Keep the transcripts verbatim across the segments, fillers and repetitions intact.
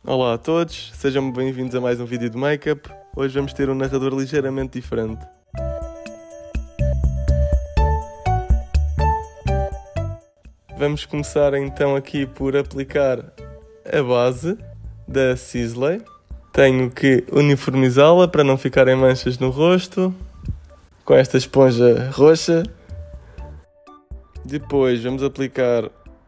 Olá a todos, sejam bem-vindos a mais um vídeo de make-up. Hoje vamos ter um narrador ligeiramente diferente. Vamos começar então aqui por aplicar a base da Sisley. Tenho que uniformizá-la para não ficarem manchas no rosto, com esta esponja roxa. Depois vamos aplicar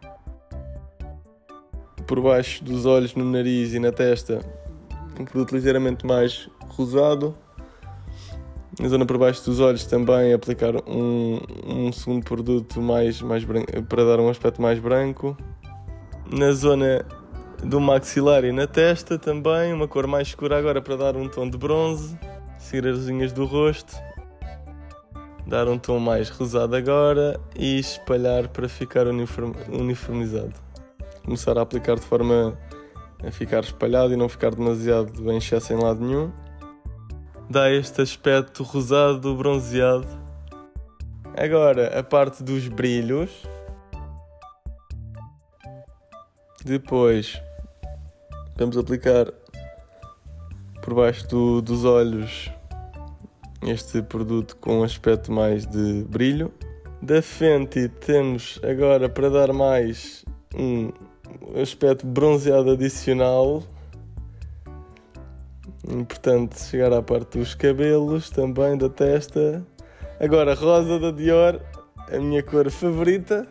por baixo dos olhos, no nariz e na testa um produto ligeiramente mais rosado. Na zona por baixo dos olhos também aplicar um, um segundo produto mais, mais branco, para dar um aspecto mais branco. Na zona do maxilar e na testa também uma cor mais escura agora para dar um tom de bronze. Seguir as linhas do rosto, dar um tom mais rosado agora e espalhar para ficar uniform, uniformizado. Começar a aplicar de forma a ficar espalhado e não ficar demasiado em excesso em lado nenhum. Dá este aspecto rosado bronzeado. Agora a parte dos brilhos. Depois vamos aplicar por baixo do, dos olhos este produto com um aspecto mais de brilho. Da Fenty temos agora para dar mais um aspecto bronzeado adicional. Importante chegar à parte dos cabelos, também da testa. Agora rosa da Dior, a minha cor favorita.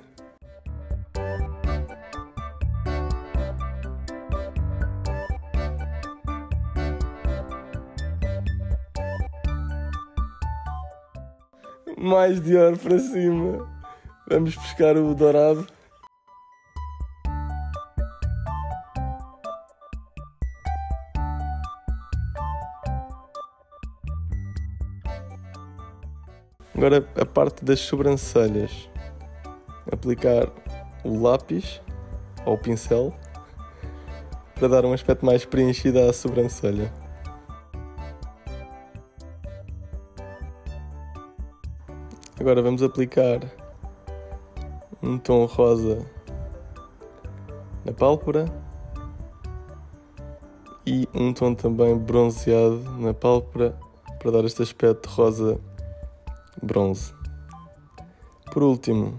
Mais Dior para cima. Vamos buscar o dourado. Agora a parte das sobrancelhas. Aplicar o lápis ou o pincel para dar um aspecto mais preenchido à sobrancelha. Agora vamos aplicar um tom rosa na pálpebra e um tom também bronzeado na pálpebra para dar este aspecto rosa bronze. Por último,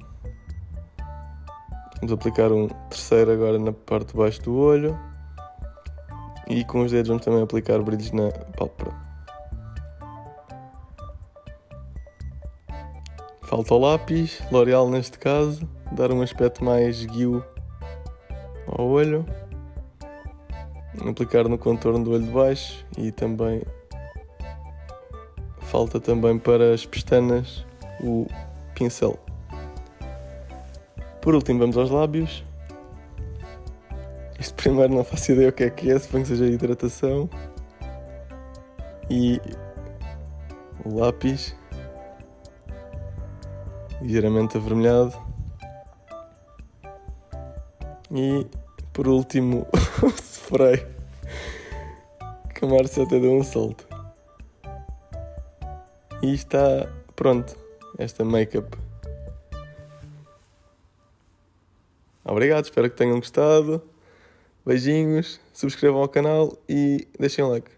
vamos aplicar um terceiro agora na parte de baixo do olho e com os dedos vamos também aplicar brilhos na pálpebra. Falta o lápis, L'Oréal neste caso, dar um aspecto mais esguio ao olho. Aplicar no contorno do olho de baixo e também falta também para as pestanas o pincel. Por último vamos aos lábios. Isto primeiro não faço ideia o que é que é, suponho que seja a hidratação. E o lápis ligeiramente avermelhado. E por último o spray, que a Márcia até deu um salto. E está pronto, esta make-up. Obrigado, espero que tenham gostado. Beijinhos, subscrevam ao canal e deixem um like.